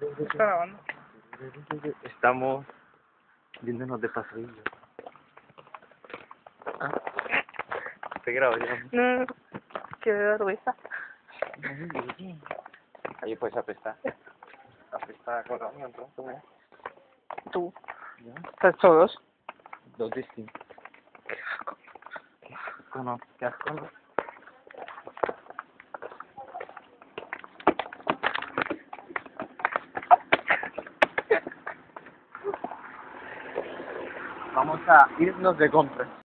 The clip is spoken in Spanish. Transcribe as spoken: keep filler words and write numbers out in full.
¿Está grabando? Estamos viéndonos de pasadillo. Ah, te grabo ya. No, qué vergüenza. Ahí puedes apestar. Apestar con la mía, entonces. Tú. ¿Ya? ¿Estás todos? Dos distintos. Qué asco. Qué asco, no. Qué asco, no. Vamos a irnos de compras.